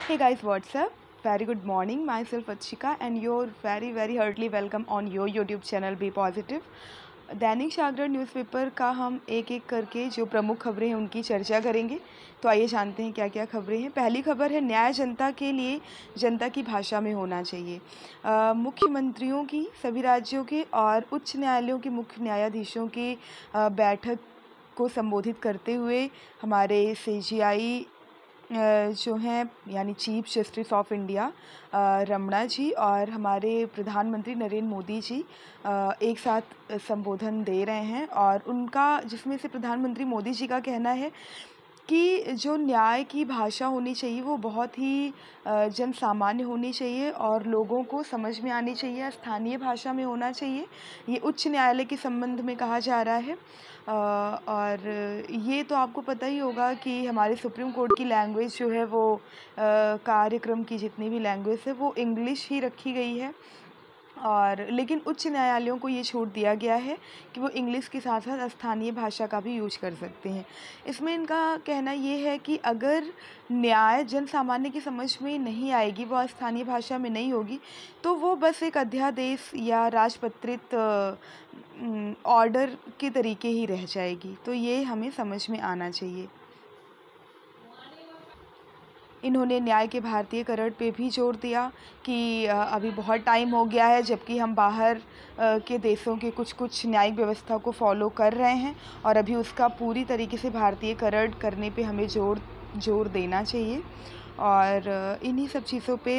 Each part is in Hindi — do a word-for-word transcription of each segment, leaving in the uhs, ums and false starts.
Hey guys, what's up? Very good morning. Myself Achika and you're very very heartily welcome on your YouTube channel Be Positive. Dainik Jagran newspaper का हम एक एक करके जो प्रमुख खबरें हैं उनकी चर्चा करेंगे। तो आइए जानते हैं क्या क्या खबरें हैं। पहली खबर है, न्याय जनता के लिए जनता की भाषा में होना चाहिए। अ, मुख्यमंत्रियों की, सभी राज्यों के और उच्च न्यायालयों के मुख्य न्यायाधीशों की अ, बैठक को संबोधित करते हुए हमारे सी जी आई जो हैं यानी chief justice of India Ramana ji और हमारे प्रधानमंत्री नरेंद्र मोदी जी एक साथ संबोधन दे रहे हैं। और उनका, जिसमें से प्रधानमंत्री मोदी जी का कहना है कि जो न्याय की भाषा होनी चाहिए वो बहुत ही जन सामान्य होनी चाहिए और लोगों को समझ में आनी चाहिए, स्थानीय भाषा में होना चाहिए। ये उच्च न्यायालय के संबंध में कहा जा रहा है। और ये तो आपको पता ही होगा कि हमारे सुप्रीम कोर्ट की लैंग्वेज जो है वो कार्यक्रम की जितनी भी लैंग्वेज है वो इंग्लिश ही रखी गई है। और लेकिन उच्च न्यायालयों को ये छूट दिया गया है कि वो इंग्लिश के साथ साथ स्थानीय भाषा का भी यूज कर सकते हैं। इसमें इनका कहना ये है कि अगर न्याय जन सामान्य की समझ में नहीं आएगी, वो स्थानीय भाषा में नहीं होगी, तो वो बस एक अध्यादेश या राजपत्रित ऑर्डर के तरीके ही रह जाएगी। तो ये हमें समझ में आना चाहिए। इन्होंने न्याय के भारतीयकरण पे भी जोर दिया कि अभी बहुत टाइम हो गया है, जबकि हम बाहर के देशों के कुछ कुछ न्यायिक व्यवस्था को फॉलो कर रहे हैं और अभी उसका पूरी तरीके से भारतीयकरण करने पे हमें जोर जोर देना चाहिए। और इन्हीं सब चीज़ों पे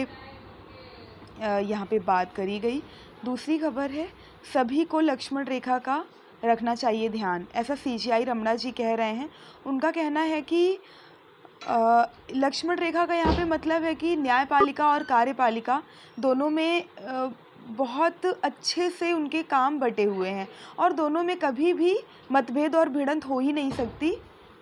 यहाँ पे बात करी गई। दूसरी खबर है, सभी को लक्ष्मण रेखा का रखना चाहिए ध्यान, ऐसा सी जी आई रमणा जी कह रहे हैं। उनका कहना है कि लक्ष्मण रेखा का यहाँ पे मतलब है कि न्यायपालिका और कार्यपालिका दोनों में आ, बहुत अच्छे से उनके काम बटे हुए हैं और दोनों में कभी भी मतभेद और भिड़ंत हो ही नहीं सकती।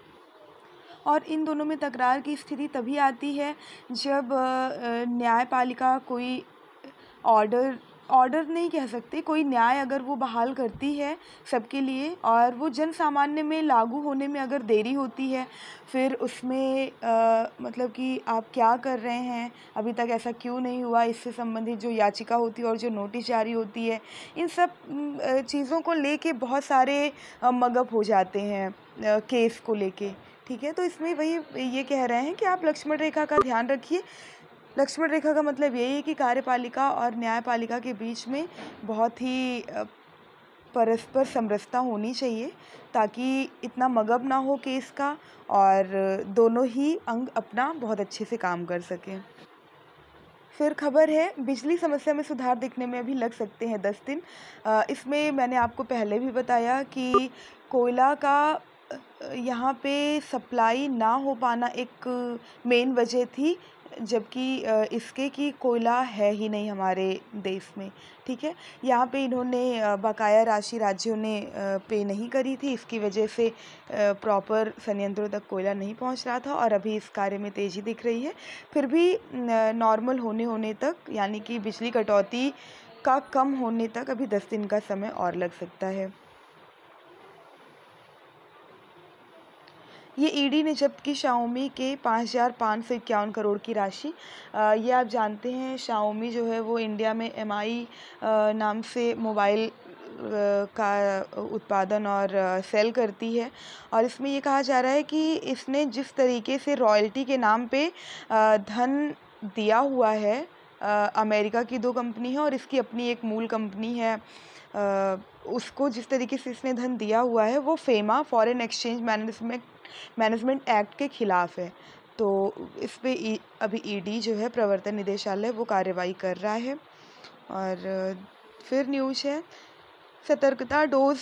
और इन दोनों में तकरार की स्थिति तभी आती है जब न्यायपालिका कोई ऑर्डर ऑर्डर नहीं कह सकते, कोई न्याय अगर वो बहाल करती है सबके लिए और वो जन सामान्य में लागू होने में अगर देरी होती है, फिर उसमें आ, मतलब कि आप क्या कर रहे हैं, अभी तक ऐसा क्यों नहीं हुआ, इससे संबंधित जो याचिका होती है और जो नोटिस जारी होती है, इन सब चीज़ों को लेके बहुत सारे मगअप हो जाते हैं केस को लेके। ठीक है, तो इसमें वही ये कह रहे हैं कि आप लक्ष्मण रेखा का ध्यान रखिए। लक्ष्मण रेखा का मतलब यही है कि कार्यपालिका और न्यायपालिका के बीच में बहुत ही परस्पर समरसता होनी चाहिए ताकि इतना मगअप ना हो केस का और दोनों ही अंग अपना बहुत अच्छे से काम कर सकें। फिर खबर है, बिजली समस्या में सुधार दिखने में अभी लग सकते हैं दस दिन। इसमें मैंने आपको पहले भी बताया कि कोयला का यहाँ पे सप्लाई ना हो पाना एक मेन वजह थी, जबकि इसके कि कोयला है ही नहीं हमारे देश में। ठीक है, यहाँ पे इन्होंने बकाया राशि राज्यों ने पे नहीं करी थी, इसकी वजह से प्रॉपर संयंत्रों तक कोयला नहीं पहुँच रहा था और अभी इस कार्य में तेज़ी दिख रही है। फिर भी नॉर्मल होने होने तक यानी कि बिजली कटौती का कम होने तक अभी दस दिन का समय और लग सकता है। ये ई डी ने जब्त की शाओमी के पाँच हज़ार पाँच सौ इक्यावन करोड़ की राशि। ये आप जानते हैं शाओमी जो है वो इंडिया में एम आई नाम से मोबाइल का उत्पादन और सेल करती है और इसमें ये कहा जा रहा है कि इसने जिस तरीके से रॉयल्टी के नाम पे धन दिया हुआ है, अमेरिका की दो कंपनी है और इसकी अपनी एक मूल कंपनी है, उसको जिस तरीके से इसने धन दिया हुआ है वो FEMA foreign exchange management management act के ख़िलाफ़ है। तो इस पे अभी ई डी जो है, प्रवर्तन निदेशालय, वो कार्रवाई कर रहा है। और फिर न्यूज़ है, सतर्कता डोज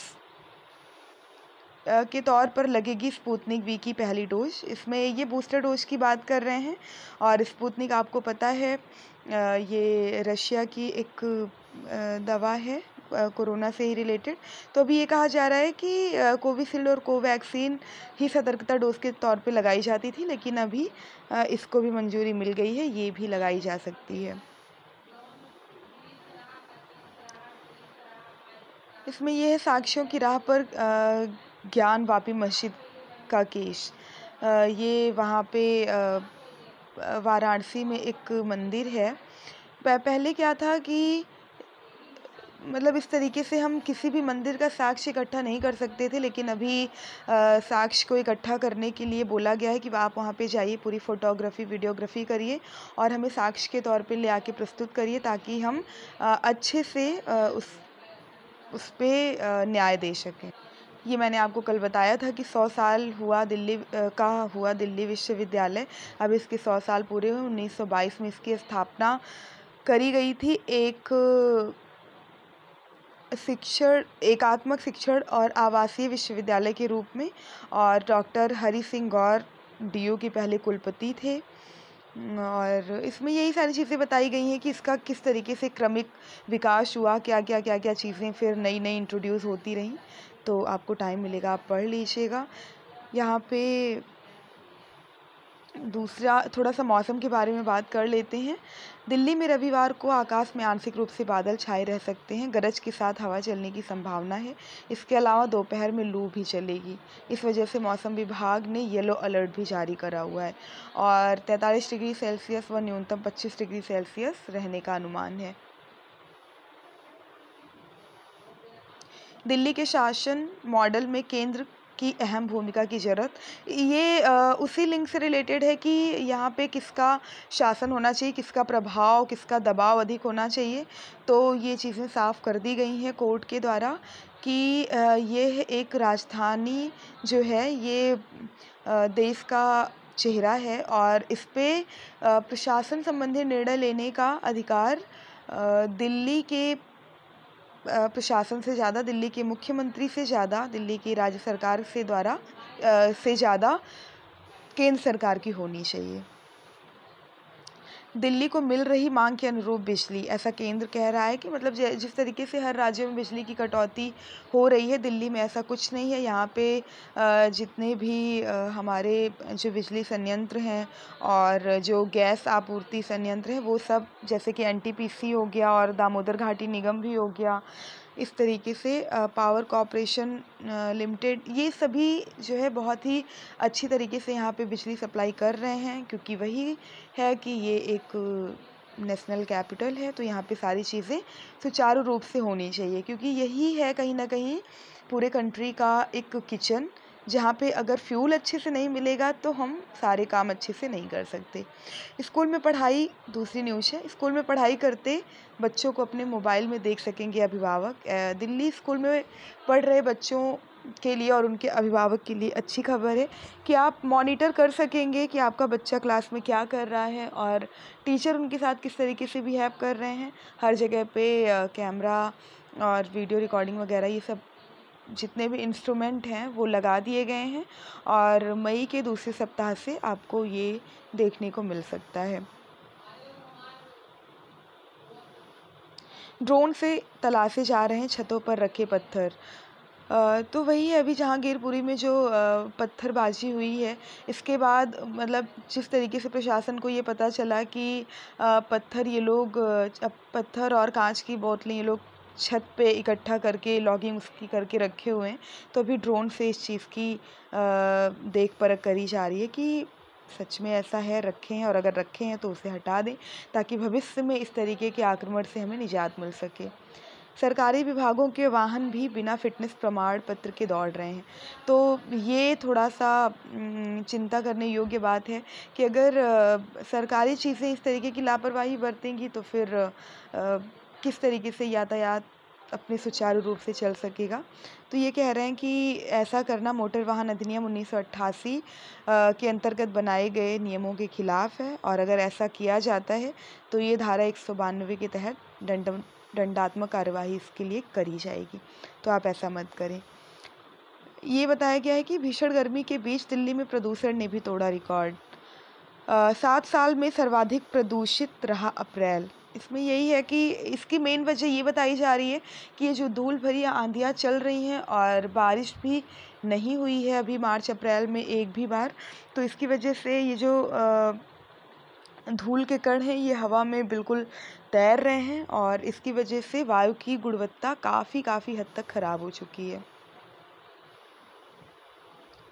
के तौर पर लगेगी स्पुतनिक वी की पहली डोज। इसमें ये बूस्टर डोज की बात कर रहे हैं और स्पुतनिक आपको पता है ये रशिया की एक दवा है कोरोना से ही रिलेटेड। तो अभी ये कहा जा रहा है कि कोविशील्ड और कोवैक्सीन ही सतर्कता डोज के तौर पे लगाई जाती थी, लेकिन अभी इसको भी मंजूरी मिल गई है, ये भी लगाई जा सकती है। इसमें यह है, साक्ष्यों की राह पर ज्ञान वापी मस्जिद का केस। ये वहाँ पे अ, वाराणसी में एक मंदिर है। प पहले क्या था कि मतलब इस तरीके से हम किसी भी मंदिर का साक्ष्य इकट्ठा नहीं कर सकते थे, लेकिन अभी अ, साक्ष्य को इकट्ठा करने के लिए बोला गया है कि आप वहाँ पे जाइए, पूरी फ़ोटोग्राफ़ी, वीडियोग्राफ़ी करिए और हमें साक्ष्य के तौर पे ले आके प्रस्तुत करिए, ताकि हम अ, अच्छे से अ, उस उस पे अ, न्याय दे सकें। ये मैंने आपको कल बताया था कि सौ साल हुआ दिल्ली अ, का हुआ दिल्ली विश्वविद्यालय। अब इसके सौ साल पूरे हुए। उन्नीस सौ बाईस में इसकी स्थापना करी गई थी। एक शिक्षण एकात्मक शिक्षण और आवासीय विश्वविद्यालय के रूप में, और डॉक्टर हरि सिंह गौर डीयू के पहले कुलपति थे। और इसमें यही सारी चीज़ें बताई गई हैं कि इसका किस तरीके से क्रमिक विकास हुआ, क्या क्या क्या क्या चीज़ें फिर नई नई इंट्रोड्यूस होती रहीं। तो आपको टाइम मिलेगा आप पढ़ लीजिएगा। यहाँ पे दूसरा थोड़ा-सा मौसम के बारे में बात कर लेते हैं। दिल्ली में रविवार को आकाश में आंशिक रूप से बादल छाए रह सकते हैं, गरज के साथ हवा चलने की संभावना है। इसके अलावा दोपहर में लू भी चलेगी। इस वजह से मौसम विभाग ने येलो अलर्ट भी जारी करा हुआ है और तैंतालीस डिग्री सेल्सियस व न्यूनतम पच्चीस डिग्री सेल्सियस रहने का अनुमान है। दिल्ली के शासन मॉडल में केंद्र की अहम भूमिका की ज़रूरत, ये अ, उसी लिंक से रिलेटेड है कि यहाँ पे किसका शासन होना चाहिए, किसका प्रभाव, किसका दबाव अधिक होना चाहिए। तो ये चीज़ें साफ़ कर दी गई हैं कोर्ट के द्वारा कि अ, ये एक राजधानी जो है ये अ, देश का चेहरा है और इस पे अ, प्रशासन संबंधी निर्णय लेने का अधिकार अ, दिल्ली के अ, प्रशासन से ज़्यादा, दिल्ली के मुख्यमंत्री से ज़्यादा, दिल्ली की राज्य सरकार से द्वारा अ, से ज़्यादा केंद्र सरकार की होनी चाहिए। दिल्ली को मिल रही मांग के अनुरूप बिजली, ऐसा केंद्र कह रहा है कि मतलब ज जिस तरीके से हर राज्य में बिजली की कटौती हो रही है, दिल्ली में ऐसा कुछ नहीं है। यहाँ पे अ, जितने भी अ, हमारे जो बिजली संयंत्र हैं और जो गैस आपूर्ति संयंत्र हैं, वो सब जैसे कि एनटीपीसी हो गया और दामोदर घाटी निगम भी हो गया, इस तरीके से अ, पावर कॉर्पोरेशन अ, लिमिटेड, ये सभी जो है बहुत ही अच्छी तरीके से यहाँ पे बिजली सप्लाई कर रहे हैं, क्योंकि वही है कि ये एक नेशनल कैपिटल है, तो यहाँ पे सारी चीज़ें सुचारू रूप से होनी चाहिए, क्योंकि यही है कहीं न कहीं पूरे कंट्री का एक किचन, जहाँ पे अगर फ्यूल अच्छे से नहीं मिलेगा तो हम सारे काम अच्छे से नहीं कर सकते। स्कूल में पढ़ाई दूसरी न्यूज़ है। स्कूल में पढ़ाई करते बच्चों को अपने मोबाइल में देख सकेंगे अभिभावक। अ, दिल्ली स्कूल में पढ़ रहे बच्चों के लिए और उनके अभिभावक के लिए अच्छी खबर है कि आप मॉनिटर कर सकेंगे कि आपका बच्चा क्लास में क्या कर रहा है और टीचर उनके साथ किस तरीके से बिहेव कर रहे हैं। हर जगह पे अ, कैमरा और वीडियो रिकॉर्डिंग वगैरह ये सब जितने भी इंस्ट्रूमेंट हैं वो लगा दिए गए हैं और मई के दूसरे सप्ताह से आपको ये देखने को मिल सकता है। ड्रोन से तलाशे जा रहे हैं छतों पर रखे पत्थर। अ, तो वही है, अभी जहांगीरपुरी में जो अ, पत्थरबाजी हुई है, इसके बाद मतलब जिस तरीके से प्रशासन को ये पता चला कि अ, पत्थर ये लोग अ, अब पत्थर और कांच की बोतलें ये लोग छत पे इकट्ठा करके लॉगिंग उसकी करके रखे हुए हैं, तो अभी ड्रोन से इस चीज़ की अ, देख परख करी जा रही है कि सच में ऐसा है, रखे हैं, और अगर रखे हैं तो उसे हटा दें, ताकि भविष्य में इस तरीके के आक्रमण से हमें निजात मिल सके। सरकारी विभागों के वाहन भी बिना फ़िटनेस प्रमाण पत्र के दौड़ रहे हैं। तो ये थोड़ा-सा उम, चिंता करने योग्य बात है कि अगर अ, सरकारी चीज़ें इस तरीके की लापरवाही बरतेंगी तो फिर अ, किस तरीके से यातायात अपने सुचारू रूप से चल सकेगा। तो ये कह रहे हैं कि ऐसा करना मोटर वाहन अधिनियम उन्नीस सौ अट्ठासी अ, के अंतर्गत बनाए गए नियमों के खिलाफ है, और अगर ऐसा किया जाता है तो ये धारा एक सौ बानवे के तहत दंड दंडात्मक कार्यवाही इसके लिए करी जाएगी। तो आप ऐसा मत करें। ये बताया गया है कि भीषण गर्मी के बीच दिल्ली में प्रदूषण ने भी तोड़ा रिकॉर्ड। अ, सात साल में सर्वाधिक प्रदूषित रहा अप्रैल। इसमें यही है कि इसकी मेन वजह ये बताई जा रही है कि ये जो धूल भरी आंधियाँ चल रही हैं और बारिश भी नहीं हुई है अभी मार्च अप्रैल में एक भी बार, तो इसकी वजह से ये जो अ, धूल के कण हैं ये हवा में बिल्कुल तैर रहे हैं और इसकी वजह से वायु की गुणवत्ता काफ़ी काफ़ी हद तक ख़राब हो चुकी है।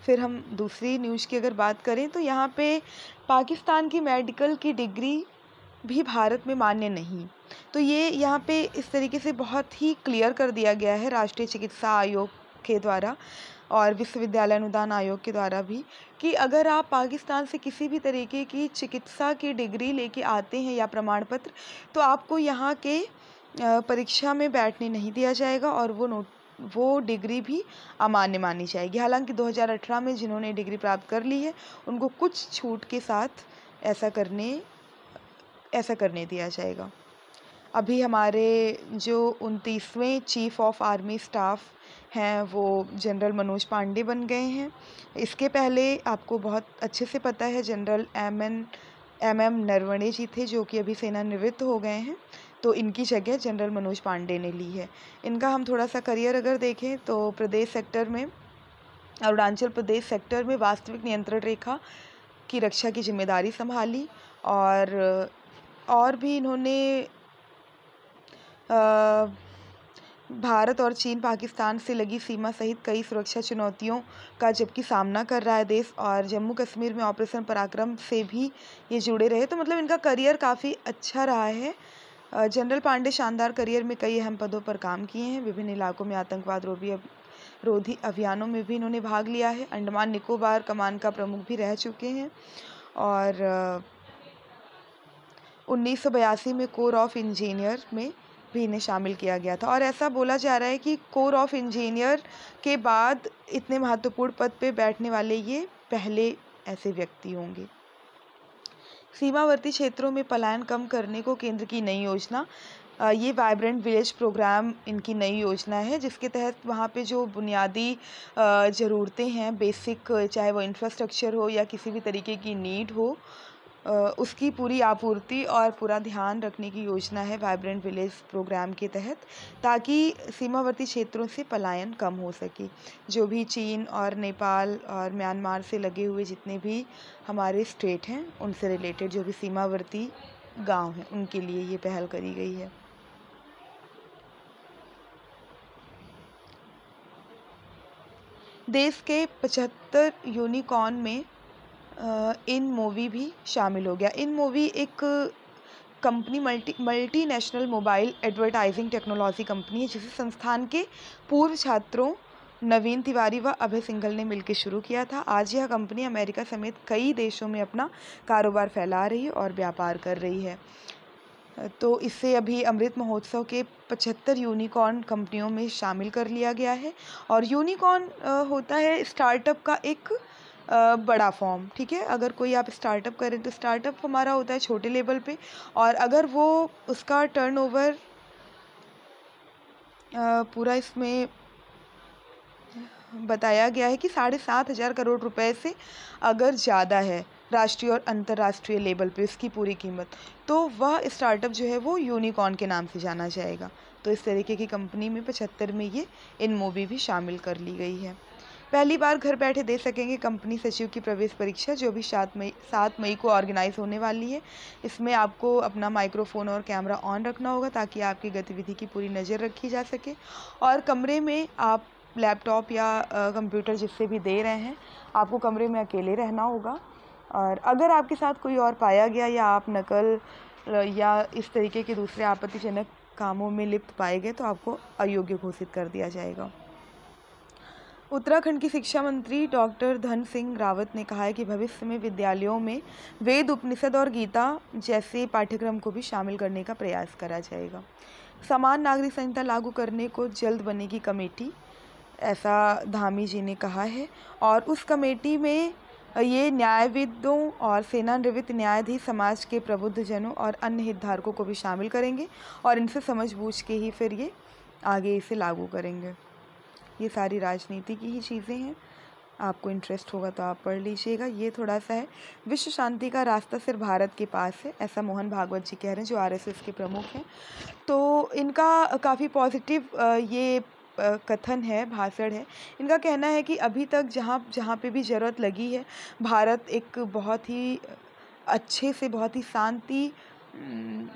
फिर हम दूसरी न्यूज़ की अगर बात करें तो यहाँ पे पाकिस्तान की मेडिकल की डिग्री भी भारत में मान्य नहीं। तो ये यहाँ पे इस तरीके से बहुत ही क्लियर कर दिया गया है राष्ट्रीय चिकित्सा आयोग के द्वारा और विश्वविद्यालय अनुदान आयोग के द्वारा भी, कि अगर आप पाकिस्तान से किसी भी तरीके की चिकित्सा की डिग्री लेके आते हैं या प्रमाण पत्र, तो आपको यहाँ के परीक्षा में बैठने नहीं दिया जाएगा और वो नोट वो डिग्री भी अमान्य मानी जाएगी। हालांकि दो हज़ार अठारह में जिन्होंने डिग्री प्राप्त कर ली है उनको कुछ छूट के साथ ऐसा करने ऐसा करने दिया जाएगा। अभी हमारे जो उनतीसवें चीफ ऑफ आर्मी स्टाफ हैं वो जनरल मनोज पांडे बन गए हैं। इसके पहले आपको बहुत अच्छे से पता है general M N M M Naravane ji थे, जो कि अभी सेवानिवृत्त हो गए हैं, तो इनकी जगह जनरल मनोज पांडे ने ली है। इनका हम थोड़ा सा करियर अगर देखें तो प्रदेश सेक्टर में अरुणाचल प्रदेश सेक्टर में वास्तविक नियंत्रण रेखा की रक्षा की जिम्मेदारी संभाली और और भी इन्होंने भारत और चीन पाकिस्तान से लगी सीमा सहित कई सुरक्षा चुनौतियों का जबकि सामना कर रहा है देश, और जम्मू कश्मीर में ऑपरेशन पराक्रम से भी ये जुड़े रहे। तो मतलब इनका करियर काफ़ी अच्छा रहा है। जनरल पांडे शानदार करियर में कई अहम पदों पर काम किए हैं। विभिन्न इलाकों में आतंकवाद रोधी रोधी अभियानों में भी इन्होंने भाग लिया है। अंडमान निकोबार कमान का प्रमुख भी रह चुके हैं और उन्नीस सौ बयासी में कोर ऑफ इंजीनियर में भी इन्हें शामिल किया गया था। और ऐसा बोला जा रहा है कि कोर ऑफ इंजीनियर के बाद इतने महत्वपूर्ण पद पे बैठने वाले ये पहले ऐसे व्यक्ति होंगे। सीमावर्ती क्षेत्रों में पलायन कम करने को केंद्र की नई योजना, ये वाइब्रेंट विलेज प्रोग्राम इनकी नई योजना है, जिसके तहत वहाँ पे जो बुनियादी ज़रूरतें हैं, बेसिक, चाहे वो इंफ्रास्ट्रक्चर हो या किसी भी तरीके की नीड हो, उसकी पूरी आपूर्ति और पूरा ध्यान रखने की योजना है वाइब्रेंट विलेज प्रोग्राम के तहत, ताकि सीमावर्ती क्षेत्रों से पलायन कम हो सके। जो भी चीन और नेपाल और म्यांमार से लगे हुए जितने भी हमारे स्टेट हैं उनसे रिलेटेड जो भी सीमावर्ती गांव हैं उनके लिए ये पहल करी गई है। देश के पचहत्तर यूनिकॉर्न में इन मूवी भी शामिल हो गया। इन मूवी एक company multi multi national mobile advertising technology company है, जिसे संस्थान के पूर्व छात्रों नवीन तिवारी व अभय सिंघल ने मिलकर शुरू किया था। आज यह कंपनी अमेरिका समेत कई देशों में अपना कारोबार फैला रही है और व्यापार कर रही है। तो इसे अभी अमृत महोत्सव के पचहत्तर यूनिकॉर्न कंपनियों में शामिल कर लिया गया है। और यूनिकॉर्न होता है स्टार्टअप का एक बड़ा फॉर्म, ठीक है। अगर कोई आप स्टार्टअप करें तो स्टार्टअप हमारा होता है छोटे लेवल पे, और अगर वो उसका टर्नओवर पूरा इसमें बताया गया है कि साढ़े सात हज़ार करोड़ रुपए से अगर ज़्यादा है राष्ट्रीय और अंतर्राष्ट्रीय लेवल पे उसकी पूरी कीमत, तो वह स्टार्टअप जो है वो यूनिकॉर्न के नाम से जाना जाएगा। तो इस तरीके की कंपनी में पचहत्तर में ये इन मूवी भी शामिल कर ली गई है। पहली बार घर बैठे दे सकेंगे कंपनी सचिव की प्रवेश परीक्षा, जो भी सात मई सात मई को ऑर्गेनाइज होने वाली है। इसमें आपको अपना माइक्रोफोन और कैमरा ऑन रखना होगा ताकि आपकी गतिविधि की पूरी नज़र रखी जा सके, और कमरे में आप लैपटॉप या कंप्यूटर जिससे भी दे रहे हैं आपको कमरे में अकेले रहना होगा। और अगर आपके साथ कोई और पाया गया या आप नकल या इस तरीके के दूसरे आपत्तिजनक कामों में लिप्त पाए गए तो आपको अयोग्य घोषित कर दिया जाएगा। उत्तराखंड की शिक्षा मंत्री डॉक्टर धन सिंह रावत ने कहा है कि भविष्य में विद्यालयों में वेद, उपनिषद और गीता जैसे पाठ्यक्रम को भी शामिल करने का प्रयास करा जाएगा। समान नागरिक संहिता लागू करने को जल्द बनेगी कमेटी, ऐसा धामी जी ने कहा है। और उस कमेटी में ये न्यायविदों और सेवानिवृत्त न्यायाधीश, समाज के प्रबुद्धजनों और अन्य हितधारकों को भी शामिल करेंगे और इनसे समझ बूझ के ही फिर ये आगे इसे लागू करेंगे। ये सारी राजनीति की ही चीज़ें हैं, आपको इंटरेस्ट होगा तो आप पढ़ लीजिएगा। ये थोड़ा सा है, विश्व शांति का रास्ता सिर्फ भारत के पास है, ऐसा मोहन भागवत जी कह रहे हैं जो आरएसएस के प्रमुख हैं। तो इनका काफ़ी पॉजिटिव ये कथन है, भाषण है। इनका कहना है कि अभी तक जहाँ जहाँ पे भी ज़रूरत लगी है भारत एक बहुत ही अच्छे से, बहुत ही शांति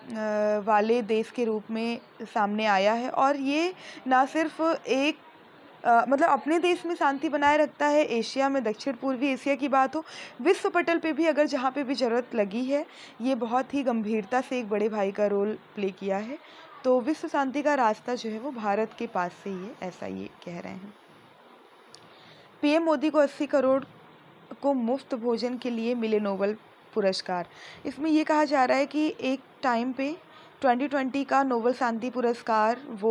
वाले देश के रूप में सामने आया है। और ये ना सिर्फ एक अ, मतलब अपने देश में शांति बनाए रखता है, एशिया में, दक्षिण पूर्वी एशिया की बात हो, विश्व पटल पे भी अगर जहाँ पे भी ज़रूरत लगी है, ये बहुत ही गंभीरता से एक बड़े भाई का रोल प्ले किया है। तो विश्व शांति का रास्ता जो है वो भारत के पास से ही है, ऐसा ये कह रहे हैं। पीएम मोदी को अस्सी करोड़ को मुफ्त भोजन के लिए मिले नोबेल पुरस्कार। इसमें ये कहा जा रहा है कि एक टाइम पे ट्वेंटी ट्वेंटी का नोबेल शांति पुरस्कार वो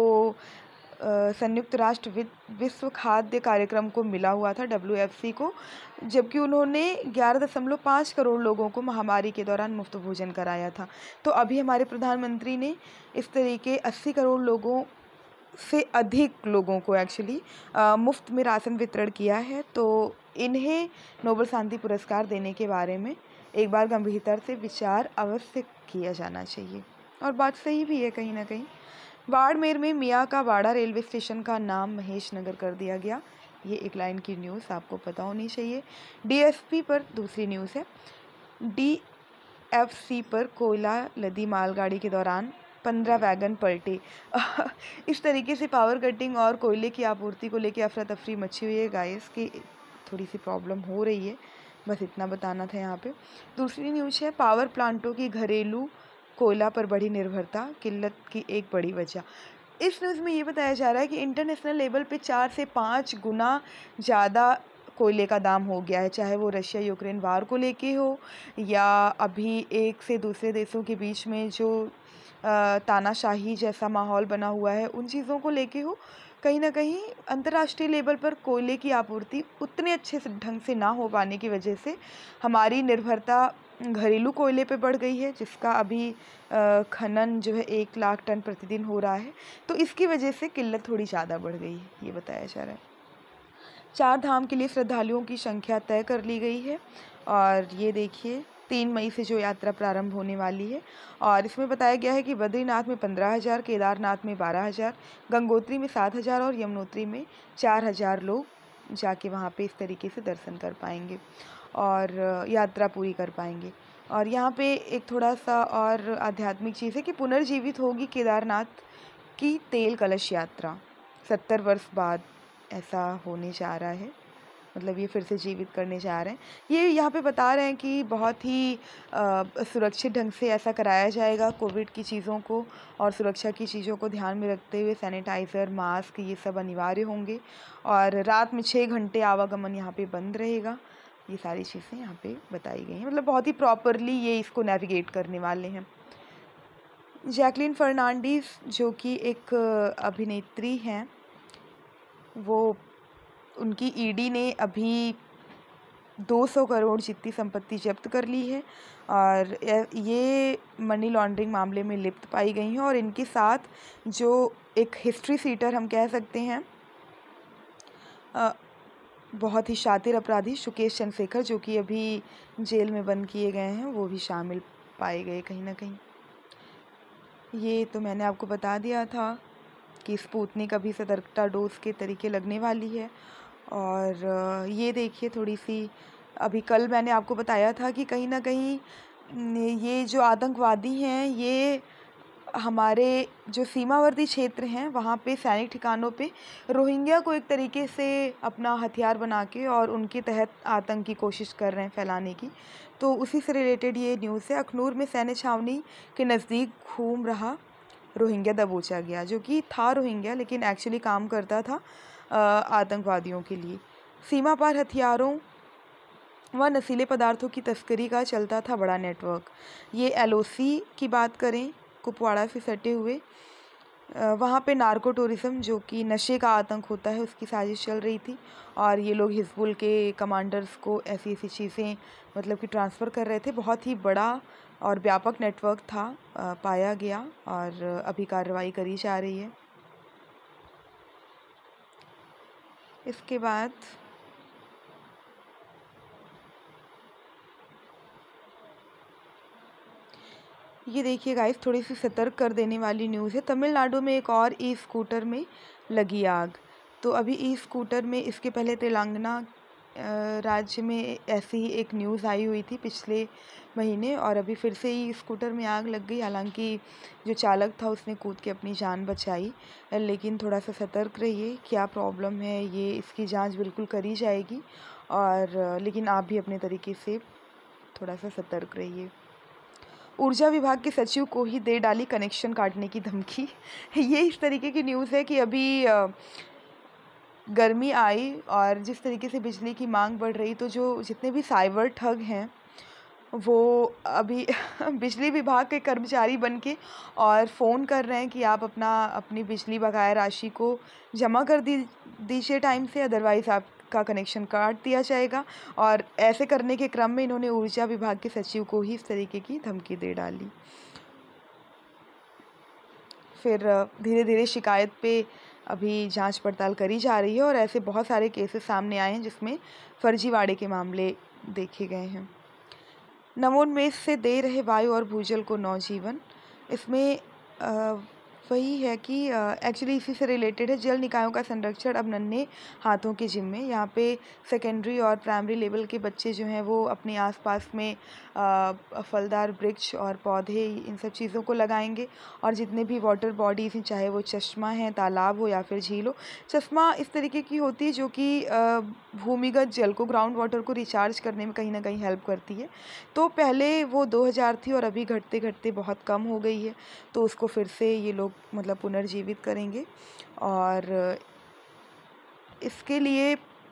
अ, संयुक्त राष्ट्र वि- विश्व खाद्य कार्यक्रम को मिला हुआ था, डब्ल्यू एफ सी को, जबकि उन्होंने ग्यारह दशमलव पाँच करोड़ लोगों को महामारी के दौरान मुफ्त भोजन कराया था। तो अभी हमारे प्रधानमंत्री ने इस तरीके अस्सी करोड़ लोगों से अधिक लोगों को एक्चुअली मुफ्त में राशन वितरण किया है। तो इन्हें नोबेल शांति पुरस्कार देने के बारे में एक बार गंभीरता से विचार अवश्य किया जाना चाहिए, और बात सही भी है कहीं ना कहीं। बाड़मेर में मियाँ का वाड़ा रेलवे स्टेशन का नाम महेश नगर कर दिया गया, ये एक लाइन की न्यूज़ आपको पता होनी चाहिए। डी एस पी पर दूसरी न्यूज़ है, डी एफ सी पर कोयला लदी मालगाड़ी के दौरान पंद्रह वैगन पलटे। इस तरीके से पावर कटिंग और कोयले की आपूर्ति को लेकर अफरा तफरी मची हुई है गाइस, की थोड़ी सी प्रॉब्लम हो रही है, बस इतना बताना था यहाँ पे। दूसरी न्यूज़ है, पावर प्लांटों की घरेलू कोयला पर बढ़ी निर्भरता किल्लत की एक बड़ी वजह। इस न्यूज़ में ये बताया जा रहा है कि इंटरनेशनल लेवल पे चार से पाँच गुना ज़्यादा कोयले का दाम हो गया है, चाहे वो रशिया यूक्रेन वार को लेके हो, या अभी एक से दूसरे देशों के बीच में जो अ, तानाशाही जैसा माहौल बना हुआ है, उन चीज़ों को लेके हो। कहीं ना कहीं अंतर्राष्ट्रीय लेवल पर कोयले की आपूर्ति उतने अच्छे से ढंग से ना हो पाने की वजह से हमारी निर्भरता घरेलू कोयले पे बढ़ गई है, जिसका अभी अ, खनन जो है एक लाख टन प्रतिदिन हो रहा है। तो इसकी वजह से किल्लत थोड़ी ज़्यादा बढ़ गई है, ये बताया जा रहा है। चार धाम के लिए श्रद्धालुओं की संख्या तय कर ली गई है, और ये देखिए तीन मई से जो यात्रा प्रारंभ होने वाली है, और इसमें बताया गया है कि बद्रीनाथ में पंद्रह हज़ार, केदारनाथ में बारह हज़ार, गंगोत्री में सात हज़ार और यमुनोत्री में चार हज़ार लोग जाके वहाँ पे इस तरीके से दर्शन कर पाएंगे और यात्रा पूरी कर पाएंगे। और यहाँ पे एक थोड़ा सा और आध्यात्मिक चीज़ है कि पुनर्जीवित होगी केदारनाथ की तेल कलश यात्रा, सत्तर वर्ष बाद ऐसा होने जा रहा है, मतलब ये फिर से जीवित करने जा रहे हैं। ये यहाँ पे बता रहे हैं कि बहुत ही अ, सुरक्षित ढंग से ऐसा कराया जाएगा, कोविड की चीज़ों को और सुरक्षा की चीज़ों को ध्यान में रखते हुए सैनिटाइज़र, मास्क, ये सब अनिवार्य होंगे, और रात में छः घंटे आवागमन यहाँ पे बंद रहेगा। ये सारी चीज़ें यहाँ पे बताई गई हैं, मतलब बहुत ही प्रॉपरली ये इसको नेविगेट करने वाले हैं। जैकलीन फर्नांडीज जो कि एक अभिनेत्री हैं, वो उनकी ईडी ने अभी दो सौ करोड़ जितनी संपत्ति जब्त कर ली है, और ये मनी लॉन्ड्रिंग मामले में लिप्त पाई गई हैं। और इनके साथ जो एक हिस्ट्री सीटर हम कह सकते हैं, अ, बहुत ही शातिर अपराधी सुकेश चंद्रशेखर, जो कि अभी जेल में बंद किए गए हैं, वो भी शामिल पाए गए कहीं ना कहीं। ये तो मैंने आपको बता दिया था कि स्पुतनिक अभी सतर्कता डोज के तरीके लगने वाली है। और ये देखिए थोड़ी सी, अभी कल मैंने आपको बताया था कि कहीं ना कहीं ये जो आतंकवादी हैं, ये हमारे जो सीमावर्ती क्षेत्र हैं वहाँ पे सैनिक ठिकानों पे रोहिंग्या को एक तरीके से अपना हथियार बना के और उनके तहत आतंक की कोशिश कर रहे हैं फैलाने की। तो उसी से रिलेटेड ये न्यूज़ है। अखनूर में सैन्य छावनी के नज़दीक घूम रहा रोहिंग्या दबोचा गया, जो कि था रोहिंग्या लेकिन एक्चुअली काम करता था आतंकवादियों के लिए। सीमा पार हथियारों व नशीले पदार्थों की तस्करी का चलता था बड़ा नेटवर्क। ये एल ओ सी की बात करें, कुपवाड़ा से सटे हुए, वहाँ पे नार्को टूरिज़्म जो कि नशे का आतंक होता है, उसकी साजिश चल रही थी, और ये लोग हिजबुल के कमांडर्स को ऐसी ऐसी चीज़ें मतलब कि ट्रांसफ़र कर रहे थे। बहुत ही बड़ा और व्यापक नेटवर्क था, पाया गया, और अभी कार्रवाई करी जा रही है। इसके बाद ये देखिए गाइस, थोड़ी सी सतर्क कर देने वाली न्यूज़ है। तमिलनाडु में एक और ई स्कूटर में लगी आग। तो अभी ई स्कूटर में, इसके पहले तेलंगाना अ, राज्य में ऐसी ही एक न्यूज़ आई हुई थी पिछले महीने, और अभी फिर से ही स्कूटर में आग लग गई। हालांकि जो चालक था उसने कूद के अपनी जान बचाई, लेकिन थोड़ा सा सतर्क रहिए। क्या प्रॉब्लम है ये, इसकी जांच बिल्कुल करी जाएगी, और लेकिन आप भी अपने तरीके से थोड़ा सा सतर्क रहिए। ऊर्जा विभाग के सचिव को ही दे डाली कनेक्शन काटने की धमकी। ये इस तरीके की न्यूज़ है कि अभी अ, गर्मी आई और जिस तरीके से बिजली की मांग बढ़ रही, तो जो जितने भी साइबर ठग हैं वो अभी बिजली विभाग के कर्मचारी बन के और फ़ोन कर रहे हैं कि आप अपना अपनी बिजली बकाया राशि को जमा कर दी दीजिए टाइम से, अदरवाइज़ आपका कनेक्शन काट दिया जाएगा। और ऐसे करने के क्रम में इन्होंने ऊर्जा विभाग के सचिव को ही इस तरीके की धमकी दे डाली। फिर धीरे धीरे शिकायत पे अभी जांच पड़ताल करी जा रही है, और ऐसे बहुत सारे केसेस सामने आए हैं जिसमें फर्जीवाड़े के मामले देखे गए हैं। नवोन्मेष से दे रहे वायु और भूजल को नवजीवन, इसमें अ, वही है कि एक्चुअली इसी से रिलेटेड है। जल निकायों का संरक्षण अब नन्हे हाथों के जिम्मे। यहाँ पे सेकेंडरी और प्राइमरी लेवल के बच्चे जो हैं वो अपने आसपास में अ, फलदार वृक्ष और पौधे, इन सब चीज़ों को लगाएंगे। और जितने भी वाटर बॉडीज़ हैं, चाहे वो चश्मा है, तालाब हो या फिर झील हो। चश्मा इस तरीके की होती है जो कि अ, भूमिगत जल को, ग्राउंड वाटर को रिचार्ज करने में कहीं ना कहीं हेल्प करती है। तो पहले वो दो हज़ार थी और अभी घटते घटते बहुत कम हो गई है, तो उसको फिर से ये लोग मतलब पुनर्जीवित करेंगे। और इसके लिए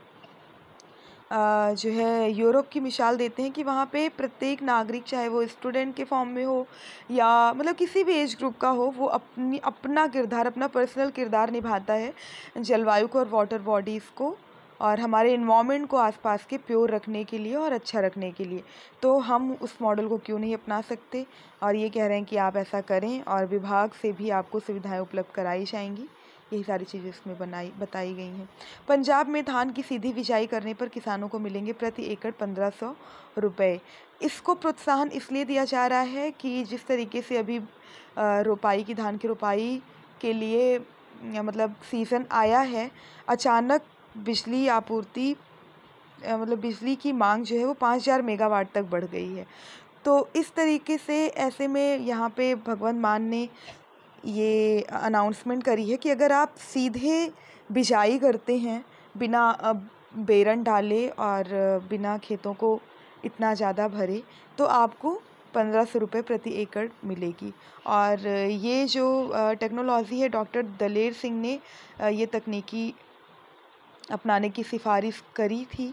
अ, जो है यूरोप की मिसाल देते हैं कि वहाँ पे प्रत्येक नागरिक, चाहे वो स्टूडेंट के फॉर्म में हो या मतलब किसी भी एज ग्रुप का हो, वो अपनी अपना किरदार, अपना पर्सनल किरदार निभाता है जलवायु को और वाटर बॉडीज़ को और हमारे इन्वायरमेंट को आसपास के प्योर रखने के लिए और अच्छा रखने के लिए। तो हम उस मॉडल को क्यों नहीं अपना सकते, और ये कह रहे हैं कि आप ऐसा करें, और विभाग से भी आपको सुविधाएं उपलब्ध कराई जाएंगी। यही सारी चीज़ें इसमें बनाई बताई गई हैं। पंजाब में धान की सीधी बिजाई करने पर किसानों को मिलेंगे प्रति एकड़ पंद्रह सौ रुपये। इसको प्रोत्साहन इसलिए दिया जा रहा है कि जिस तरीके से अभी अ, रोपाई की, धान की रोपाई के लिए अ, मतलब सीज़न आया है, अचानक बिजली आपूर्ति अ, मतलब बिजली की मांग जो है वो पाँच हज़ार मेगावाट तक बढ़ गई है। तो इस तरीके से ऐसे में यहाँ पे भगवंत मान ने ये अनाउंसमेंट करी है कि अगर आप सीधे बिजाई करते हैं बिना अ, बेरन डाले और बिना खेतों को इतना ज़्यादा भरे, तो आपको पंद्रह सौ रुपये प्रति एकड़ मिलेगी। और ये जो टेक्नोलॉजी है, डॉक्टर दलेर सिंह ने अ, ये तकनीकी अपनाने की सिफारिश करी थी,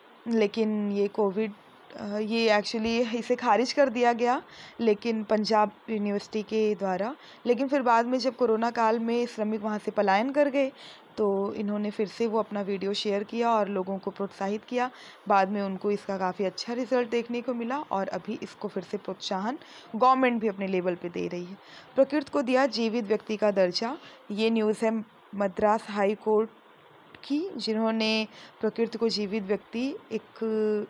लेकिन ये कोविड अ, ये एक्चुअली इसे खारिज कर दिया गया, लेकिन पंजाब यूनिवर्सिटी के द्वारा। लेकिन फिर बाद में जब कोरोना काल में श्रमिक वहाँ से पलायन कर गए, तो इन्होंने फिर से वो अपना वीडियो शेयर किया और लोगों को प्रोत्साहित किया। बाद में उनको इसका काफ़ी अच्छा रिजल्ट देखने को मिला, और अभी इसको फिर से प्रोत्साहन गवर्नमेंट भी अपने लेवल पे दे रही है। प्रकृति को दिया जीवित व्यक्ति का दर्जा, ये न्यूज़ है मद्रास हाई कोर्ट की, जिन्होंने प्रकृति को जीवित व्यक्ति, एक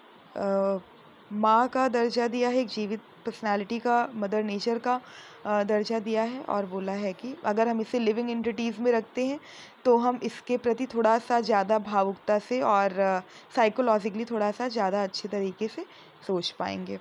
अ, माँ का दर्जा दिया है, एक जीवित पर्सनालिटी का, मदर नेचर का अ, दर्जा दिया है, और बोला है कि अगर हम इसे लिविंग एंटिटीज़ में रखते हैं तो हम इसके प्रति थोड़ा सा ज़्यादा भावुकता से और साइकोलॉजिकली थोड़ा सा ज़्यादा अच्छे तरीके से सोच पाएंगे।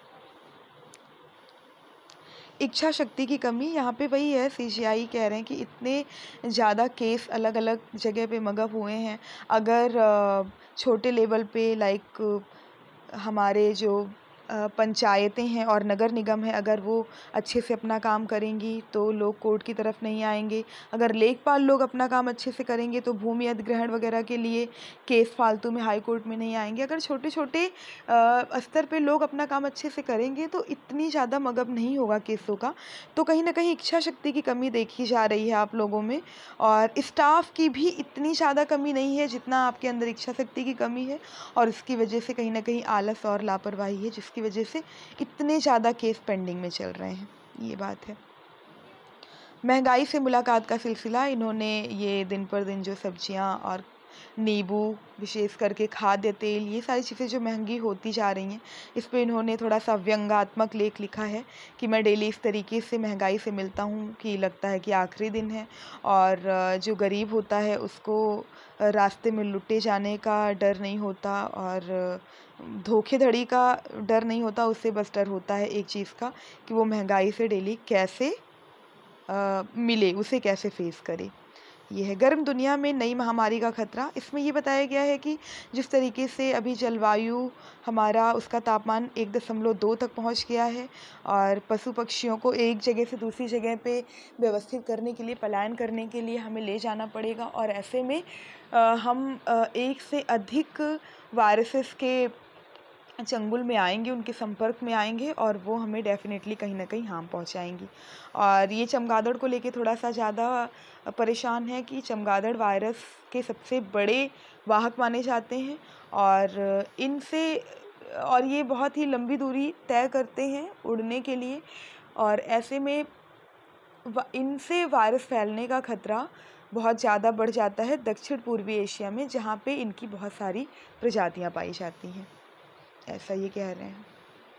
इच्छा शक्ति की कमी, यहाँ पे वही है, सीजीआई कह रहे हैं कि इतने ज़्यादा केस अलग अलग जगह पे मगअप हुए हैं। अगर अ, छोटे लेवल पे लाइक हमारे जो अ, पंचायतें हैं और नगर निगम है, अगर वो अच्छे से अपना काम करेंगी तो लोग कोर्ट की तरफ नहीं आएंगे। अगर लेखपाल लोग अपना काम अच्छे से करेंगे तो भूमि अधिग्रहण वगैरह के लिए केस फालतू में हाई कोर्ट में नहीं आएंगे। अगर छोटे छोटे अ, स्तर पे लोग अपना काम अच्छे से करेंगे तो इतनी ज़्यादा मगअप नहीं होगा केसों का। तो कहीं ना कहीं इच्छा शक्ति की कमी देखी जा रही है आप लोगों में, और स्टाफ की भी इतनी ज़्यादा कमी नहीं है जितना आपके अंदर इच्छा शक्ति की कमी है, और इसकी वजह से कहीं ना कहीं आलस और लापरवाही है, जिसकी वजह से इतने ज़्यादा केस पेंडिंग में चल रहे हैं। ये बात है। महंगाई से मुलाकात का सिलसिला, इन्होंने ये दिन पर दिन जो सब्जियां और नींबू, विशेष करके खाद्य तेल, ये सारी चीज़ें जो महंगी होती जा रही हैं, इस पे इन्होंने थोड़ा सा व्यंग्यात्मक लेख लिखा है कि मैं डेली इस तरीके से महंगाई से मिलता हूँ कि लगता है कि आखिरी दिन है, और अ, जो गरीब होता है उसको अ, रास्ते में लुटे जाने का डर नहीं होता, और अ, धोखेधड़ी का डर नहीं होता, उससे बस डर होता है एक चीज़ का कि वो महंगाई से डेली कैसे अ, मिले, उसे कैसे फेस करे। ये है गर्म दुनिया में नई महामारी का खतरा। इसमें ये बताया गया है कि जिस तरीके से अभी जलवायु हमारा, उसका तापमान एक दशमलव दो तक पहुंच गया है, और पशु पक्षियों को एक जगह से दूसरी जगह पे व्यवस्थित करने के लिए, पलायन करने के लिए हमें ले जाना पड़ेगा, और ऐसे में अ, हम अ, एक से अधिक वायरसेस के चंगुल में आएंगे, उनके संपर्क में आएंगे, और वो हमें डेफिनेटली कहीं ना कहीं हार्म पहुंचाएंगी। और ये चमगादड़ को लेके थोड़ा सा ज़्यादा परेशान है कि चमगादड़ वायरस के सबसे बड़े वाहक माने जाते हैं, और इनसे और ये बहुत ही लंबी दूरी तय करते हैं उड़ने के लिए, और ऐसे में वा- इनसे वायरस फैलने का खतरा बहुत ज़्यादा बढ़ जाता है दक्षिण पूर्वी एशिया में, जहाँ पे इनकी बहुत सारी प्रजातियाँ पाई जाती हैं, ऐसा ये कह रहे हैं।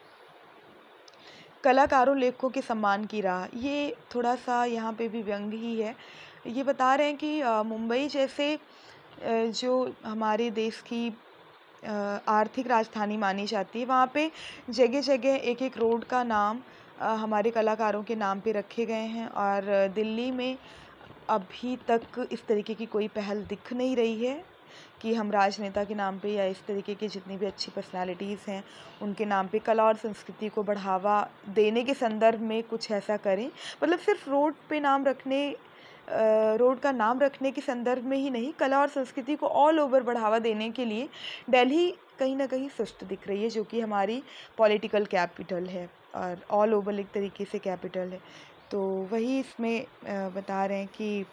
कलाकारों लेखकों के सम्मान की राह, ये थोड़ा सा यहाँ पे भी व्यंग ही है। ये बता रहे हैं कि अ, मुंबई जैसे अ, जो हमारे देश की अ, आर्थिक राजधानी मानी जाती है, वहाँ पे जगह जगह एक एक रोड का नाम अ, हमारे कलाकारों के नाम पे रखे गए हैं, और दिल्ली में अभी तक इस तरीके की कोई पहल दिख नहीं रही है कि हम राजनेता के नाम पे या इस तरीके की जितनी भी अच्छी पर्सनालिटीज़ हैं उनके नाम पे कला और संस्कृति को बढ़ावा देने के संदर्भ में कुछ ऐसा करें। मतलब सिर्फ रोड पे नाम रखने अ, रोड का नाम रखने के संदर्भ में ही नहीं, कला और संस्कृति को ऑल ओवर बढ़ावा देने के लिए दिल्ली कहीं ना कहीं सुस्त दिख रही है, जो कि हमारी पॉलिटिकल कैपिटल है और ऑल ओवर एक तरीके से कैपिटल है। तो वही इसमें अ, बता रहे हैं कि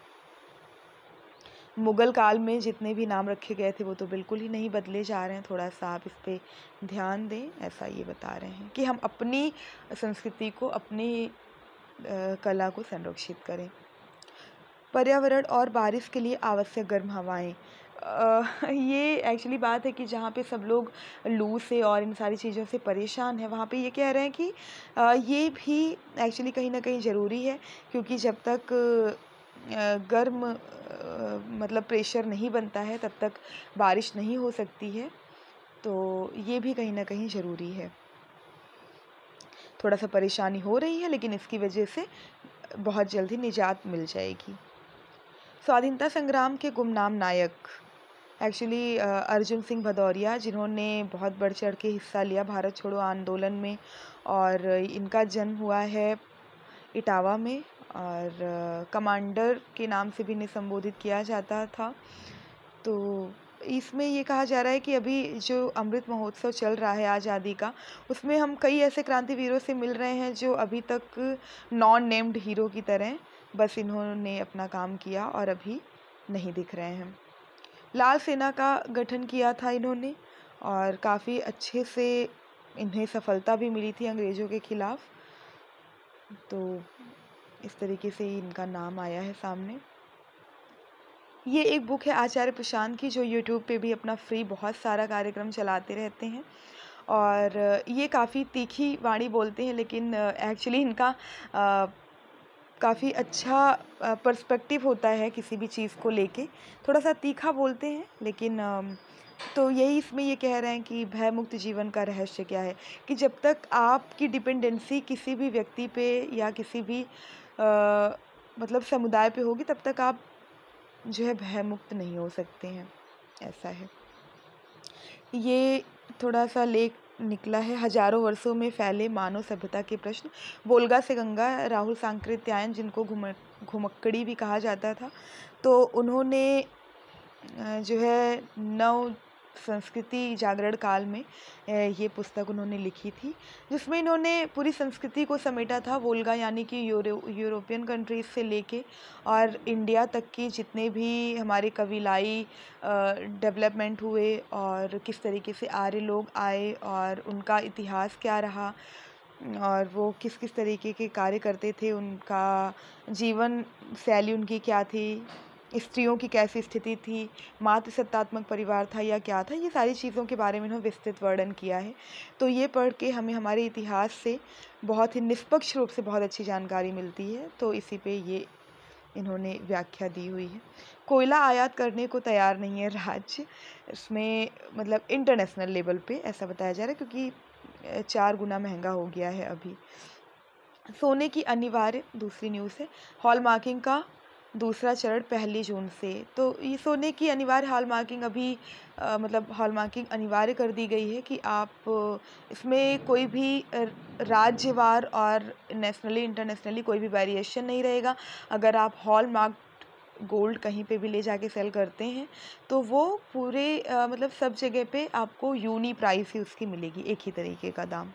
मुग़ल काल में जितने भी नाम रखे गए थे वो तो बिल्कुल ही नहीं बदले जा रहे हैं, थोड़ा सा आप इस पे ध्यान दें, ऐसा ये बता रहे हैं कि हम अपनी संस्कृति को, अपनी अ, कला को संरक्षित करें। पर्यावरण और बारिश के लिए आवश्यक गर्म हवाएं, अ, ये एक्चुअली बात है कि जहाँ पे सब लोग लू से और इन सारी चीज़ों से परेशान हैं, वहाँ पे ये कह रहे हैं कि अ, ये भी एक्चुअली कहीं ना कहीं ज़रूरी है, क्योंकि जब तक अ, गर्म अ, मतलब प्रेशर नहीं बनता है तब तक बारिश नहीं हो सकती है, तो ये भी कहीं ना कहीं ज़रूरी है। थोड़ा सा परेशानी हो रही है, लेकिन इसकी वजह से बहुत जल्दी निजात मिल जाएगी। स्वाधीनता संग्राम के गुमनाम नायक, एक्चुअली अर्जुन सिंह भदौरिया, जिन्होंने बहुत बढ़ चढ़ के हिस्सा लिया भारत छोड़ो आंदोलन में, और इनका जन्म हुआ है इटावा में, और अ, कमांडर के नाम से भी इन्हें संबोधित किया जाता था। तो इसमें ये कहा जा रहा है कि अभी जो अमृत महोत्सव चल रहा है आज़ादी का, उसमें हम कई ऐसे क्रांतिवीरों से मिल रहे हैं जो अभी तक नॉन नेम्ड हीरो की तरह बस इन्होंने अपना काम किया और अभी नहीं दिख रहे हैं। लाल सेना का गठन किया था इन्होंने, और काफ़ी अच्छे से इन्हें सफलता भी मिली थी अंग्रेज़ों के खिलाफ, तो इस तरीके से ही इनका नाम आया है सामने। ये एक बुक है आचार्य प्रशांत की, जो यूट्यूब पे भी अपना फ्री बहुत सारा कार्यक्रम चलाते रहते हैं, और ये काफ़ी तीखी वाणी बोलते हैं, लेकिन एक्चुअली इनका काफ़ी अच्छा पर्सपेक्टिव होता है किसी भी चीज़ को लेके, थोड़ा सा तीखा बोलते हैं, लेकिन अ, तो यही इसमें ये कह रहे हैं कि भय मुक्त जीवन का रहस्य क्या है, कि जब तक आपकी डिपेंडेंसी किसी भी व्यक्ति पे या किसी भी अ, मतलब समुदाय पे होगी, तब तक आप जो है भय मुक्त नहीं हो सकते हैं, ऐसा है। ये थोड़ा सा लेख निकला है, हजारों वर्षों में फैले मानव सभ्यता के प्रश्न, वोल्गा से गंगा, राहुल सांकृत्यायन, जिनको घुम घुमक्कड़ी भी कहा जाता था, तो उन्होंने अ, जो है नव संस्कृति जागरण काल में अ, ये पुस्तक उन्होंने लिखी थी, जिसमें इन्होंने पूरी संस्कृति को समेटा था। वोल्गा यानी कि यूरो यूरोपियन कंट्रीज से लेके और इंडिया तक की जितने भी हमारे कबीलाई डेवलपमेंट हुए, और किस तरीके से आर्य लोग आए और उनका इतिहास क्या रहा, और वो किस किस तरीके के कार्य करते थे, उनका जीवन शैली उनकी क्या थी, स्त्रियों की कैसी स्थिति थी, मातृसत्तात्मक परिवार था या क्या था, ये सारी चीज़ों के बारे में इन्होंने विस्तृत वर्णन किया है। तो ये पढ़ के हमें हमारे इतिहास से बहुत ही निष्पक्ष रूप से बहुत अच्छी जानकारी मिलती है। तो इसी पे ये इन्होंने व्याख्या दी हुई है। कोयला आयात करने को तैयार नहीं है राज्य, इसमें मतलब इंटरनेशनल लेवल पे ऐसा बताया जा रहा है, क्योंकि चार गुना महंगा हो गया है अभी। सोने की अनिवार्य दूसरी न्यूज़ है, हॉलमार्किंग का दूसरा चरण पहली जून से। तो ये सोने की अनिवार्य हॉलमार्किंग अभी अ, मतलब हॉलमार्किंग अनिवार्य कर दी गई है कि आप अ, इसमें कोई भी अ, राज्यवार और नेशनली इंटरनेशनली कोई भी वेरिएशन नहीं रहेगा। अगर आप हॉलमार्क गोल्ड कहीं पे भी ले जाके सेल करते हैं तो वो पूरे अ, मतलब सब जगह पे आपको यूनी प्राइस ही उसकी मिलेगी, एक ही तरीके का दाम।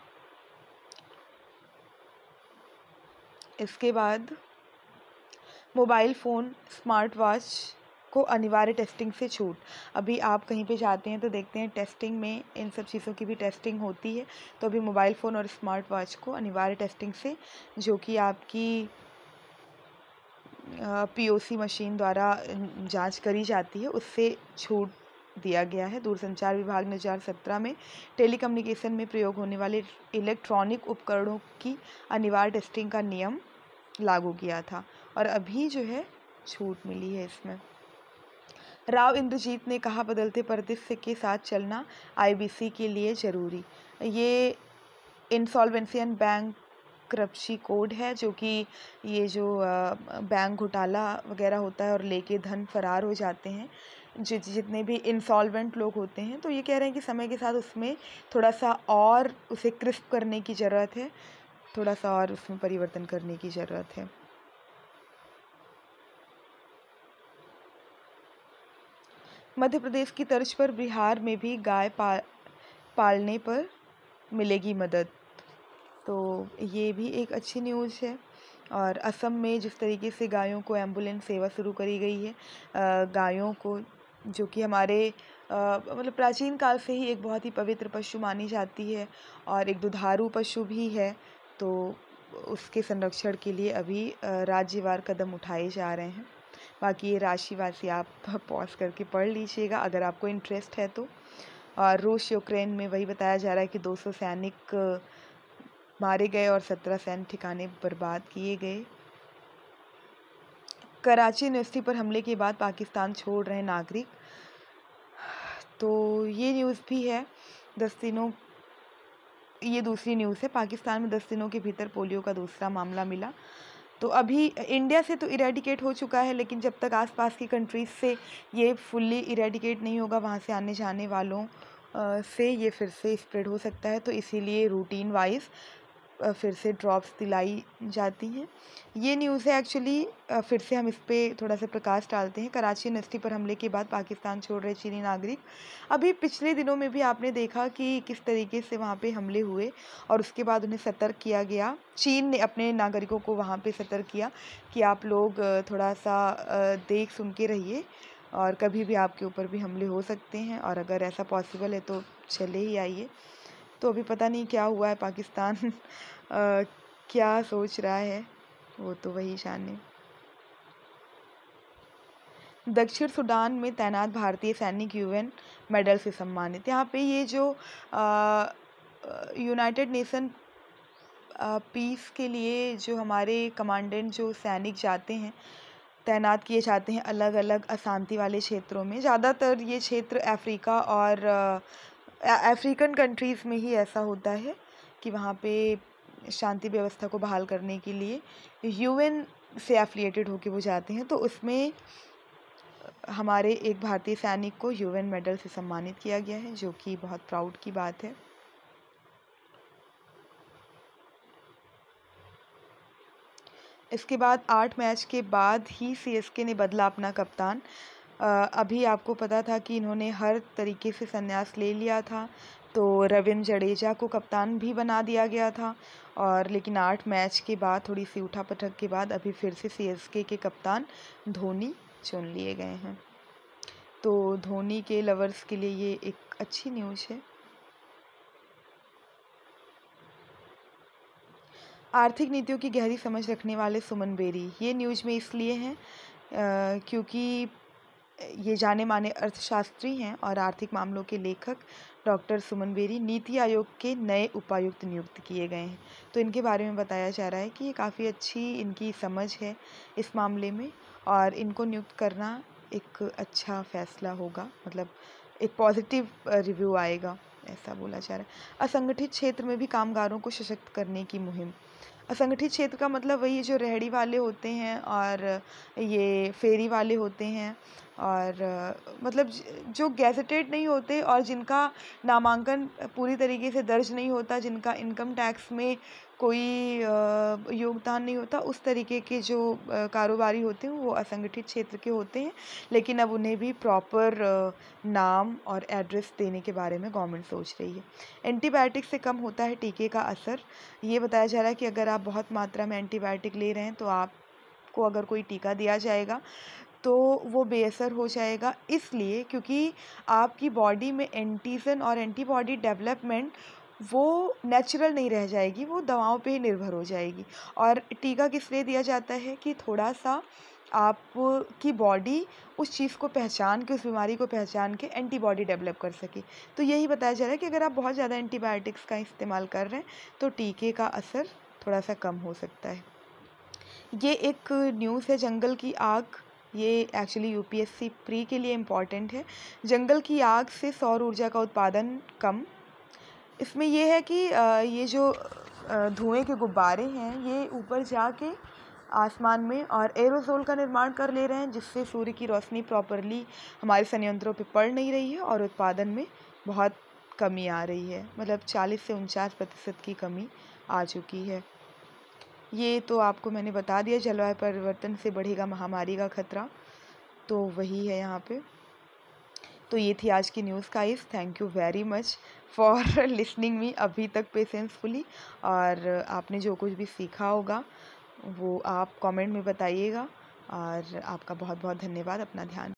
इसके बाद मोबाइल फ़ोन, स्मार्ट वॉच को अनिवार्य टेस्टिंग से छूट। अभी आप कहीं पे जाते हैं तो देखते हैं टेस्टिंग में इन सब चीज़ों की भी टेस्टिंग होती है। तो अभी मोबाइल फ़ोन और स्मार्ट वॉच को अनिवार्य टेस्टिंग से, जो कि आपकी पीओसी मशीन द्वारा जांच करी जाती है, उससे छूट दिया गया है। दूरसंचार विभाग ने दो हज़ार सत्रह में टेलीकम्युनिकेशन में प्रयोग होने वाले इलेक्ट्रॉनिक उपकरणों की अनिवार्य टेस्टिंग का नियम लागू किया था और अभी जो है छूट मिली है इसमें। राव इंद्रजीत ने कहा, बदलते परिदृश्य के साथ चलना आईबीसी के लिए ज़रूरी। ये insolvency and bankruptcy code है, जो कि ये जो बैंक घोटाला वगैरह होता है और लेके धन फरार हो जाते हैं जि जितने भी इंसॉल्वेंट लोग होते हैं, तो ये कह रहे हैं कि समय के साथ उसमें थोड़ा सा और उसे क्रिस्प करने की ज़रूरत है, थोड़ा सा और उसमें परिवर्तन करने की ज़रूरत है। मध्य प्रदेश की तर्ज पर बिहार में भी गाय पा पालने पर मिलेगी मदद, तो ये भी एक अच्छी न्यूज़ है। और असम में जिस तरीके से गायों को एम्बुलेंस सेवा शुरू करी गई है, गायों को, जो कि हमारे मतलब प्राचीन काल से ही एक बहुत ही पवित्र पशु मानी जाती है और एक दुधारू पशु भी है, तो उसके संरक्षण के लिए अभी राज्यवार कदम उठाए जा रहे हैं। बाकी ये राशिवासी आप पॉज करके पढ़ लीजिएगा अगर आपको इंटरेस्ट है तो। और रूस यूक्रेन में वही बताया जा रहा है कि दो सौ सैनिक मारे गए और सत्रह सैन्य ठिकाने बर्बाद किए गए। कराची यूनिवर्सिटी पर हमले के बाद पाकिस्तान छोड़ रहे नागरिक, तो ये न्यूज़ भी है। दस दिनों ये दूसरी न्यूज़ है, पाकिस्तान में दस दिनों के भीतर पोलियो का दूसरा मामला मिला। तो अभी इंडिया से तो इरेडिकेट हो चुका है, लेकिन जब तक आसपास की कंट्रीज़ से ये फुल्ली इरेडिकेट नहीं होगा, वहाँ से आने जाने वालों से ये फिर से स्प्रेड हो सकता है। तो इसीलिए रूटीन वाइज फिर से ड्रॉप्स दिलाई जाती हैं। ये न्यूज़ है एक्चुअली, फिर से हम इस पर थोड़ा सा प्रकाश डालते हैं। कराची यूनिवर्सिटी पर हमले के बाद पाकिस्तान छोड़ रहे चीनी नागरिक। अभी पिछले दिनों में भी आपने देखा कि किस तरीके से वहाँ पे हमले हुए और उसके बाद उन्हें सतर्क किया गया। चीन ने अपने नागरिकों को वहाँ पे सतर्क किया कि आप लोग थोड़ा सा देख सुन के रहिए और कभी भी आपके ऊपर भी हमले हो सकते हैं, और अगर ऐसा पॉसिबल है तो चले ही आइए। तो अभी पता नहीं क्या हुआ है, पाकिस्तान आ, क्या सोच रहा है, वो तो वही जाने। दक्षिण सूडान में तैनात भारतीय सैनिक यूएन मेडल से सम्मानित। यहाँ पे ये जो यूनाइटेड नेशन पीस के लिए जो हमारे कमांडेंट जो सैनिक जाते हैं, तैनात किए जाते हैं अलग अलग अशांति वाले क्षेत्रों में। ज़्यादातर ये क्षेत्र अफ्रीका और अफ्रीकन कंट्रीज़ में ही ऐसा होता है कि वहाँ पे शांति व्यवस्था को बहाल करने के लिए यूएन से एफिलिएटेड होके वो जाते हैं। तो उसमें हमारे एक भारतीय सैनिक को यूएन मेडल से सम्मानित किया गया है, जो कि बहुत प्राउड की बात है। इसके बाद आठ मैच के बाद ही सीएसके ने बदला अपना कप्तान। अभी आपको पता था कि इन्होंने हर तरीके से संन्यास ले लिया था, तो रविंद्र जडेजा को कप्तान भी बना दिया गया था, और लेकिन आठ मैच के बाद थोड़ी सी उठापटक के बाद अभी फिर से सीएसके के कप्तान धोनी चुन लिए गए हैं। तो धोनी के लवर्स के लिए ये एक अच्छी न्यूज़ है। आर्थिक नीतियों की गहरी समझ रखने वाले सुमन बेरी, ये न्यूज़ में इसलिए हैं क्योंकि ये जाने माने अर्थशास्त्री हैं और आर्थिक मामलों के लेखक डॉक्टर सुमन बेरी नीति आयोग के नए उपायुक्त नियुक्त किए गए हैं। तो इनके बारे में बताया जा रहा है कि ये काफ़ी अच्छी इनकी समझ है इस मामले में और इनको नियुक्त करना एक अच्छा फैसला होगा, मतलब एक पॉजिटिव रिव्यू आएगा, ऐसा बोला जा रहा है। असंगठित क्षेत्र में भी कामगारों को सशक्त करने की मुहिम। असंगठित क्षेत्र का मतलब वही जो रेहड़ी वाले होते हैं और ये फेरी वाले होते हैं और मतलब जो गैजेटेड नहीं होते और जिनका नामांकन पूरी तरीके से दर्ज नहीं होता, जिनका इनकम टैक्स में कोई योगदान नहीं होता, उस तरीके के जो कारोबारी होते हैं वो असंगठित क्षेत्र के होते हैं। लेकिन अब उन्हें भी प्रॉपर नाम और एड्रेस देने के बारे में गवर्नमेंट सोच रही है। एंटीबायोटिक से कम होता है टीके का असर। ये बताया जा रहा है कि अगर आप बहुत मात्रा में एंटीबायोटिक ले रहे हैं तो आपको अगर कोई टीका दिया जाएगा तो वो बेअसर हो जाएगा, इसलिए क्योंकि आपकी बॉडी में एंटीजन और एंटीबॉडी डेवलपमेंट वो नेचुरल नहीं रह जाएगी, वो दवाओं पे ही निर्भर हो जाएगी। और टीका किस लिए दिया जाता है कि थोड़ा सा आपकी बॉडी उस चीज़ को पहचान के, उस बीमारी को पहचान के एंटीबॉडी डेवलप कर सके। तो यही बताया जा रहा है कि अगर आप बहुत ज़्यादा एंटीबायोटिक्स का इस्तेमाल कर रहे हैं तो टीके का असर थोड़ा सा कम हो सकता है। ये एक न्यूज़ है जंगल की आग। ये एक्चुअली यूपीएससी प्री के लिए इम्पॉर्टेंट है। जंगल की आग से सौर ऊर्जा का उत्पादन कम। इसमें ये है कि ये जो धुएं के गुब्बारे हैं ये ऊपर जाके आसमान में और एरोसोल का निर्माण कर ले रहे हैं, जिससे सूर्य की रोशनी प्रॉपरली हमारे संयंत्रों पे पड़ नहीं रही है और उत्पादन में बहुत कमी आ रही है, मतलब चालीस से उनचास प्रतिशत की कमी आ चुकी है। ये तो आपको मैंने बता दिया, जलवायु परिवर्तन से बढ़ेगा महामारी का खतरा, तो वही है यहाँ पे। तो ये थी आज की news guys. Thank you very much for listening me अभी तक पेशेंसफुली, और आपने जो कुछ भी सीखा होगा वो आप कमेंट में बताइएगा, और आपका बहुत बहुत धन्यवाद। अपना ध्यान